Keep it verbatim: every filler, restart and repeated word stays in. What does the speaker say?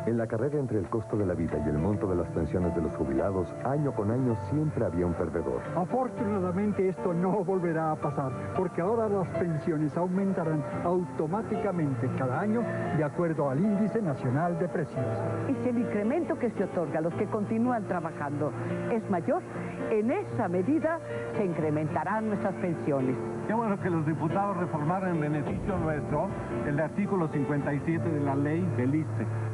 En la carrera entre el costo de la vida y el monto de las pensiones de los jubilados, año con año siempre había un perdedor. Afortunadamente esto no volverá a pasar, porque ahora las pensiones aumentarán automáticamente cada año de acuerdo al índice nacional de precios. Y si el incremento que se otorga a los que continúan trabajando es mayor, en esa medida se incrementarán nuestras pensiones. Qué bueno que los diputados reformaron en beneficio nuestro el artículo cincuenta y siete de la ley del I S S S T E.